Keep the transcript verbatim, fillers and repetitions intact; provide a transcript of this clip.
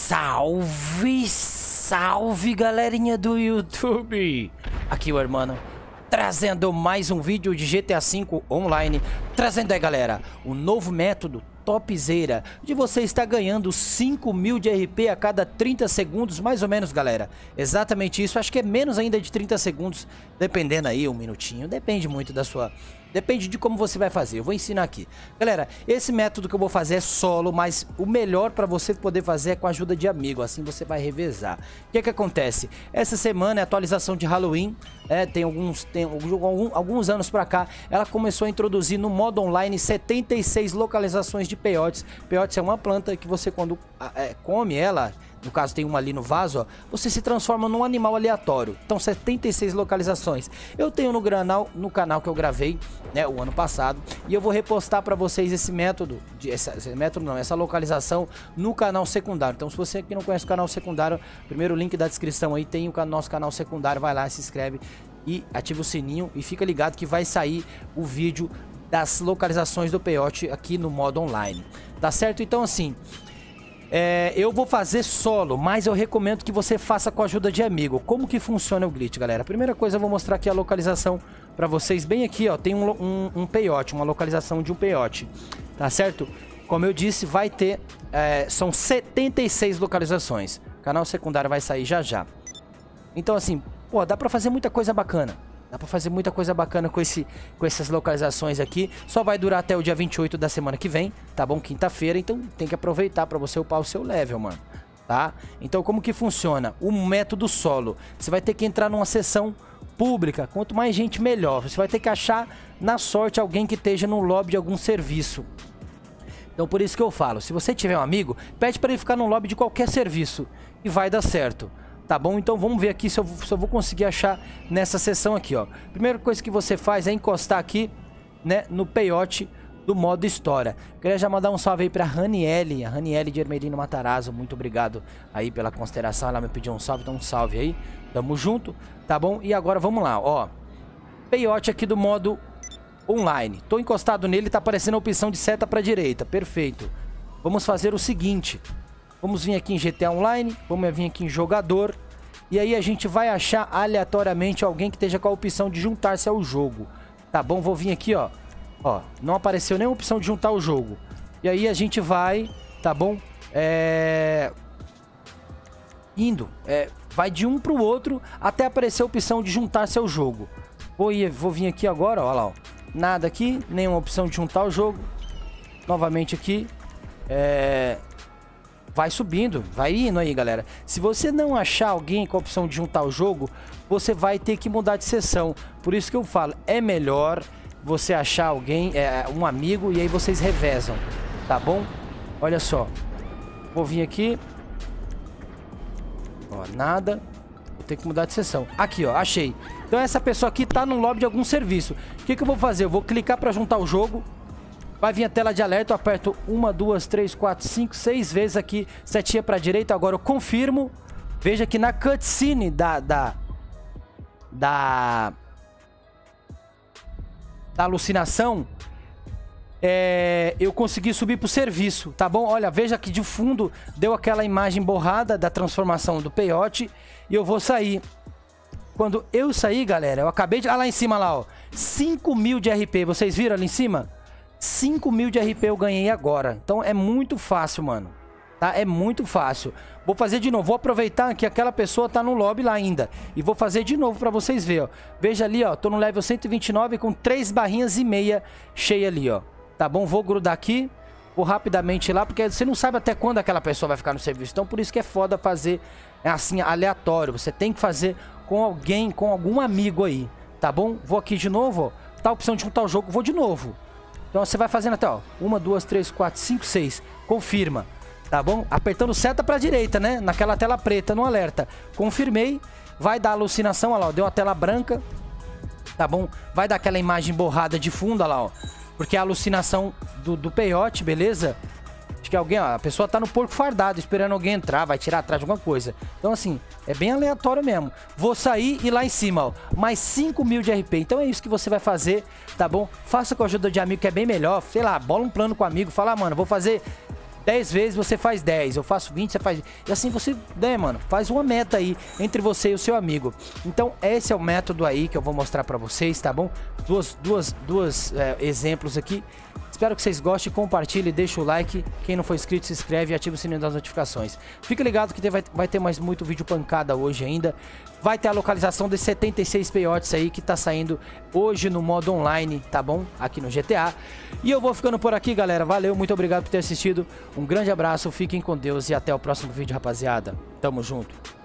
Salve, salve galerinha do YouTube! Aqui o Hermano, trazendo mais um vídeo de G T A cinco Online. Trazendo aí galera, o novo método topzera de você estar ganhando cinco mil de R P a cada trinta segundos, mais ou menos galera. Exatamente isso, acho que é menos ainda de trinta segundos, dependendo aí, um minutinho, depende muito da sua... Depende de como você vai fazer, eu vou ensinar aqui. Galera, esse método que eu vou fazer é solo, mas o melhor para você poder fazer é com a ajuda de amigo, assim você vai revezar. O que que acontece? Essa semana é atualização de Halloween, é, tem, alguns, tem algum, alguns anos pra cá, ela começou a introduzir no modo online setenta e seis localizações de peiotes. Peiotes é uma planta que você quando é, come ela... No caso tem uma ali no vaso, ó, você se transforma num animal aleatório. Então setenta e seis localizações. Eu tenho no canal, no canal que eu gravei, né, o ano passado, e eu vou repostar para vocês esse método, de, essa, esse método não, essa localização no canal secundário. Então se você aqui não conhece o canal secundário, primeiro link da descrição aí tem o nosso canal secundário, vai lá, se inscreve e ativa o sininho e fica ligado que vai sair o vídeo das localizações do peiote aqui no modo online. Tá certo? Então assim... É, eu vou fazer solo, mas eu recomendo que você faça com a ajuda de amigo. Como que funciona o glitch, galera? Primeira coisa, eu vou mostrar aqui a localização pra vocês. Bem aqui, ó, tem um, um, um peiote, uma localização de um peiote, tá certo? Como eu disse, vai ter, é, são setenta e seis localizações. O canal secundário vai sair já já. Então assim, pô, dá pra fazer muita coisa bacana. Dá pra fazer muita coisa bacana com, esse, com essas localizações aqui. Só vai durar até o dia vinte e oito da semana que vem, tá bom? Quinta-feira, então tem que aproveitar pra você upar o seu level, mano. Tá? Então como que funciona? O método solo. Você vai ter que entrar numa sessão pública. Quanto mais gente, melhor. Você vai ter que achar, na sorte, alguém que esteja no lobby de algum serviço. Então por isso que eu falo, se você tiver um amigo, pede pra ele ficar no lobby de qualquer serviço. E vai dar certo. Tá bom? Então vamos ver aqui se eu, se eu vou conseguir achar nessa seção aqui, ó. Primeira coisa que você faz é encostar aqui, né, no peiote do modo história. Queria já mandar um salve aí pra Raniele, a Raniele de Hermelino Matarazzo. Muito obrigado aí pela consideração, ela me pediu um salve, então um salve aí. Tamo junto, tá bom? E agora vamos lá, ó. Peiote aqui do modo online. Tô encostado nele, tá aparecendo a opção de seta pra direita. Perfeito. Vamos fazer o seguinte... Vamos vir aqui em G T A Online, vamos vir aqui em jogador. E aí a gente vai achar aleatoriamente alguém que esteja com a opção de juntar-se ao jogo. Tá bom? Vou vir aqui, ó. Ó, não apareceu nenhuma opção de juntar o jogo. E aí a gente vai, tá bom? É... Indo. É... Vai de um pro outro até aparecer a opção de juntar-se ao jogo. Vou, ir, vou vir aqui agora, ó lá, ó. Nada aqui, nenhuma opção de juntar o jogo. Novamente aqui. É... Vai subindo, vai indo aí, galera. Se você não achar alguém com a opção de juntar o jogo, você vai ter que mudar de sessão. Por isso que eu falo, é melhor você achar alguém, é, um amigo, e aí vocês revezam, tá bom? Olha só. Vou vir aqui. Ó, nada. Vou ter que mudar de sessão. Aqui, ó, achei. Então essa pessoa aqui tá no lobby de algum serviço. O que que eu vou fazer? Eu vou clicar pra juntar o jogo. Vai vir a tela de alerta, eu aperto uma, duas, três, quatro, cinco, seis vezes aqui, setinha pra direita, agora eu confirmo. Veja que na cutscene da, da, da, da alucinação, é, eu consegui subir pro serviço, tá bom? Olha, veja que de fundo deu aquela imagem borrada da transformação do peiote e eu vou sair. Quando eu sair, galera, eu acabei de... Ah, lá em cima, lá, ó, cinco mil de R P, vocês viram ali em cima? cinco mil de R P eu ganhei agora. Então é muito fácil, mano. Tá? É muito fácil. Vou fazer de novo. Vou aproveitar que aquela pessoa tá no lobby lá ainda. E vou fazer de novo pra vocês verem, ó. Veja ali, ó. Tô no level cento e vinte e nove com três barrinhas e meia cheia ali, ó. Tá bom? Vou grudar aqui. Vou rapidamente lá, porque você não sabe até quando aquela pessoa vai ficar no serviço. Então por isso que é foda fazer assim, aleatório. Você tem que fazer com alguém, com algum amigo aí. Tá bom? Vou aqui de novo, ó. Tá a opção de juntar o jogo. Vou de novo. Então você vai fazendo até, ó, uma, duas, três, quatro, cinco, seis. Confirma, tá bom? Apertando seta pra direita, né? Naquela tela preta, no alerta. Confirmei. Vai dar alucinação, olha lá, ó. Deu uma tela branca. Tá bom? Vai dar aquela imagem borrada de fundo, olha lá, ó. Porque é a alucinação do, do peiote, beleza? Acho que alguém, ó, a pessoa tá no porco fardado, esperando alguém entrar, vai tirar atrás de alguma coisa. Então assim, é bem aleatório mesmo. Vou sair e lá em cima, ó, mais cinco mil de R P. Então é isso que você vai fazer, tá bom? Faça com a ajuda de amigo, que é bem melhor. Sei lá, bola um plano com o amigo, fala, ah, mano, vou fazer dez vezes você faz dez, eu faço vinte, você faz... E assim você, né, mano, faz uma meta aí entre você e o seu amigo. Então, esse é o método aí que eu vou mostrar pra vocês, tá bom? Duas, duas, duas é, exemplos aqui. Espero que vocês gostem, compartilhe, deixa o like. Quem não for inscrito, se inscreve e ativa o sininho das notificações. Fica ligado que vai, vai ter mais muito vídeo pancada hoje ainda. Vai ter a localização dos setenta e seis peiotes aí que tá saindo hoje no modo online, tá bom? Aqui no G T A. E eu vou ficando por aqui, galera. Valeu, muito obrigado por ter assistido. Um grande abraço, fiquem com Deus e até o próximo vídeo, rapaziada. Tamo junto.